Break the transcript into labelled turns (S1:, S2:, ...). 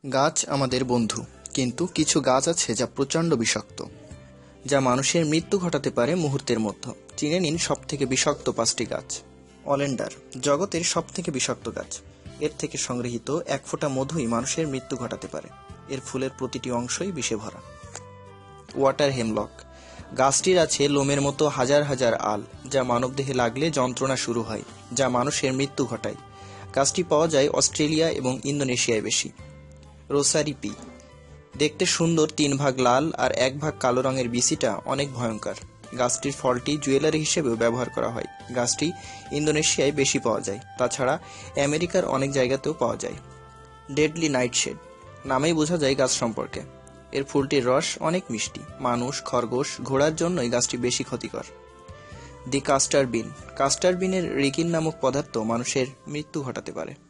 S1: গাছ আমাদের বন্ধু, কিন্তু কিছু গাছ আছে যা প্রচণ্ড বিষাক্ত, যা মানুষের মৃত্যু ঘটাতে পারে মুহূর্তের মধ্যে। চিনে নিন সবথেকে বিষাক্ত 5টি গাছ। অলেন্ডার জগতের সবথেকে বিষাক্ত গাছ। এর থেকে সংগৃহীত এক ফোঁটা মধুই মানুষের মৃত্যু ঘটাতে পারে। এর ফুলের প্রতিটি অংশই বিষে ভরা। ওয়াটার হেমলক গাছটির আছে লোমের মতো হাজার হাজার আল, যা মানবদেহে লাগলে যন্ত্রণা শুরু হয়, যা মানুষের মৃত্যু ঘটায়। গাছটি পাওয়া যায় অস্ট্রেলিয়া এবং ইন্দোনেশিয়ায় বেশি। রোসারি পি দেখতে সুন্দর, 3 ভাগ লাল আর 1 ভাগ কালো রঙের বিচিটা অনেক ভয়ঙ্কর। গাছটির ফলটি জুয়েলারি হিসেবেও ব্যবহার করা হয়। গাছটি ইন্দোনেশিয়ায় বেশি পাওয়া যায়, তাছাড়া আমেরিকার অনেক জায়গাতেও পাওয়া যায়। ডেডলি নাইটশেড নামেই বোঝা যায় গাছ সম্পর্কে। এর ফুলটির রস অনেক মিষ্টি। মানুষ, খরগোশ, ঘোড়ার জন্যই গাছটি বেশি ক্ষতিকর। দি কাস্টার বিন কাস্টার বিনের রিকিন নামক পদার্থ মানুষের মৃত্যু ঘটাতে পারে।